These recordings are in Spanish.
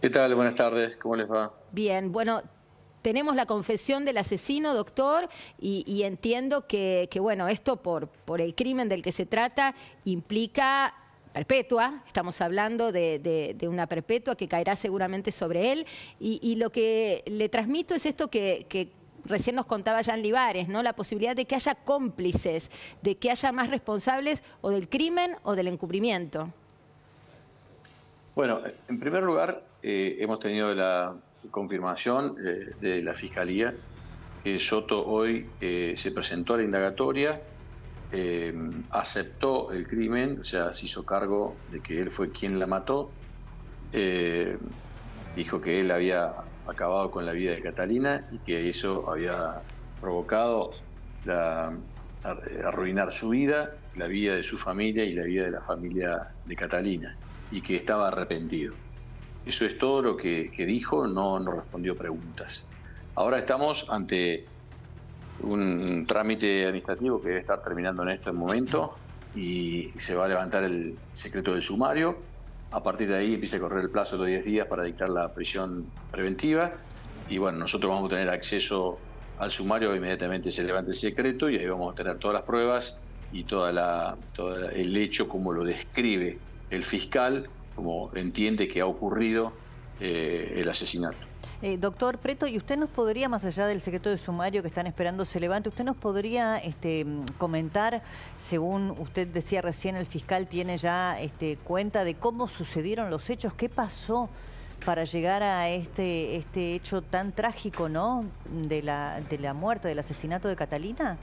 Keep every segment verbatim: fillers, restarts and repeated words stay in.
¿Qué tal? Buenas tardes, ¿cómo les va? Bien, bueno, tenemos la confesión del asesino, doctor, y, y entiendo que, que, bueno, esto por, por el crimen del que se trata implica perpetua. Estamos hablando de, de, de una perpetua que caerá seguramente sobre él. Y, y lo que le transmito es esto que... que recién nos contaba Jan Libares, ¿no? La posibilidad de que haya cómplices, de que haya más responsables o del crimen o del encubrimiento. Bueno, en primer lugar, eh, hemos tenido la confirmación eh, de la Fiscalía que Soto hoy eh, se presentó a la indagatoria, eh, aceptó el crimen, o sea, se hizo cargo de que él fue quien la mató, eh, dijo que él había acabado con la vida de Catalina y que eso había provocado la, arruinar su vida, la vida de su familia y la vida de la familia de Catalina, y que estaba arrepentido. Eso es todo lo que, que dijo, no, no respondió preguntas. Ahora estamos ante un trámite administrativo que debe estar terminando en este momento y se va a levantar el secreto del sumario. A partir de ahí empieza a correr el plazo de los diez días para dictar la prisión preventiva y bueno, nosotros vamos a tener acceso al sumario, inmediatamente se levanta el secreto y ahí vamos a tener todas las pruebas y toda la, todo el hecho como lo describe el fiscal, como entiende que ha ocurrido eh, el asesinato. Eh, doctor Preto, ¿y usted nos podría, más allá del secreto de sumario que están esperando se levante, usted nos podría este, comentar, según usted decía recién, el fiscal tiene ya este, cuenta de cómo sucedieron los hechos? ¿Qué pasó para llegar a este, este hecho tan trágico, ¿no? De la, de la muerte, del asesinato de Catalina.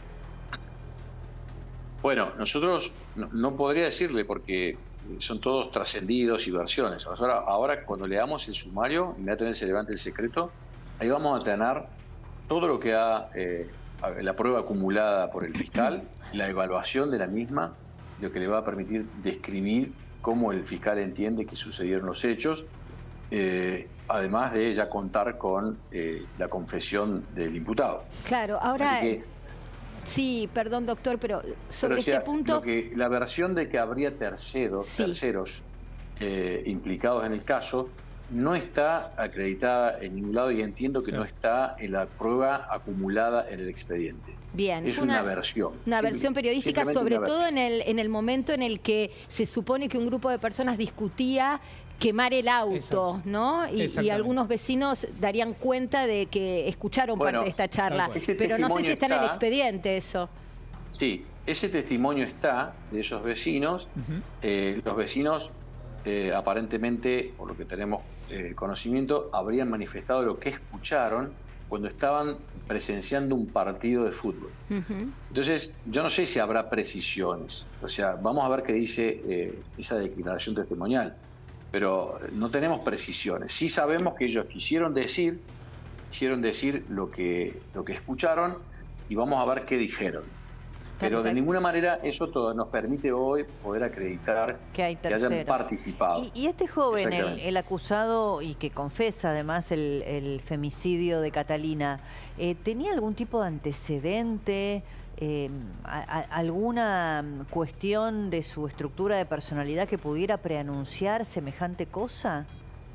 Bueno, nosotros no, no podría decirle porque son todos trascendidos y versiones. Ahora, ahora cuando leamos el sumario, inmediatamente se levanta el secreto, ahí vamos a tener todo lo que ha, eh, la prueba acumulada por el fiscal, la evaluación de la misma, lo que le va a permitir describir cómo el fiscal entiende que sucedieron los hechos, eh, además de ya contar con eh, la confesión del imputado. Claro, ahora... Así que, sí, perdón, doctor, pero sobre pero, o sea, este punto... Lo que, la versión de que habría terceros, sí. terceros eh, implicados en el caso no está acreditada en ningún lado y entiendo que claro. no está en la prueba acumulada en el expediente. Bien, es una, una versión. Una Simple, versión periodística, sobre todo versión. en el, en el momento en el que se supone que un grupo de personas discutía quemar el auto, Exacto. ¿no? Y, y algunos vecinos darían cuenta de que escucharon bueno, parte de esta charla. Pero no sé si está, está en el expediente eso. Sí, ese testimonio está de esos vecinos. Uh-huh. eh, los vecinos, eh, aparentemente, por lo que tenemos eh, conocimiento, habrían manifestado lo que escucharon cuando estaban presenciando un partido de fútbol. Uh-huh. Entonces, yo no sé si habrá precisiones. O sea, vamos a ver qué dice eh, esa declaración testimonial. Pero no tenemos precisiones. Sí sabemos que ellos quisieron decir, quisieron decir lo que, lo que escucharon y vamos a ver qué dijeron. Pero Perfecto. de ninguna manera eso todo nos permite hoy poder acreditar que, hay que hayan participado. Y, y este joven, el, el acusado y que confesa además el, el femicidio de Catalina, eh, ¿tenía algún tipo de antecedente? Eh, a, a, ¿Alguna cuestión de su estructura de personalidad que pudiera preanunciar semejante cosa?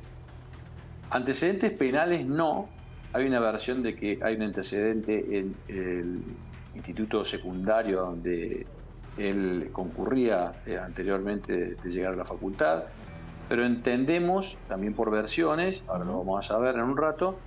Antecedentes penales no. Hay una versión de que hay un antecedente en el instituto secundario donde él concurría eh, anteriormente de, de llegar a la facultad, pero entendemos, también por versiones, ahora lo vamos a saber en un rato,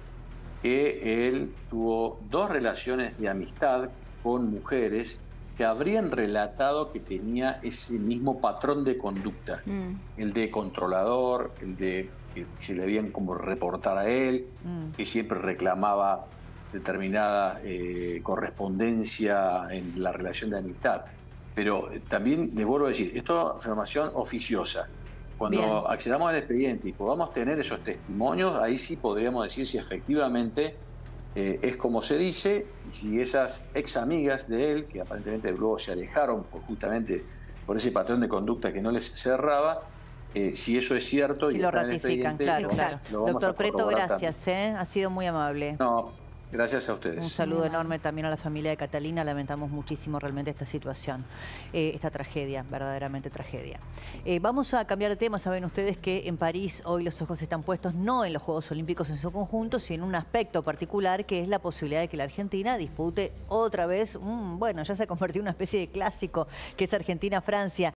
que él tuvo dos relaciones de amistad con mujeres que habrían relatado que tenía ese mismo patrón de conducta, mm. el de controlador, el de que se le habían como reportar a él, mm. que siempre reclamaba determinada eh, correspondencia en la relación de amistad. Pero eh, también les vuelvo a decir, esto es información oficiosa. Cuando Bien. accedamos al expediente y podamos tener esos testimonios, ahí sí podríamos decir si efectivamente Eh, es como se dice, y si esas ex amigas de él, que aparentemente luego se alejaron por, justamente por ese patrón de conducta que no les cerraba, eh, si eso es cierto... Si y lo ratifican, claro, lo vamos, claro. lo vamos Doctor Preto, gracias, también. ¿eh? Ha sido muy amable. No, Gracias a ustedes. Un saludo enorme también a la familia de Catalina. Lamentamos muchísimo realmente esta situación, eh, esta tragedia, verdaderamente tragedia. Eh, vamos a cambiar de tema. Saben ustedes que en París hoy los ojos están puestos no en los Juegos Olímpicos en su conjunto, sino en un aspecto particular, que es la posibilidad de que la Argentina dispute otra vez, un, bueno, ya se ha convertido en una especie de clásico, que es Argentina-Francia.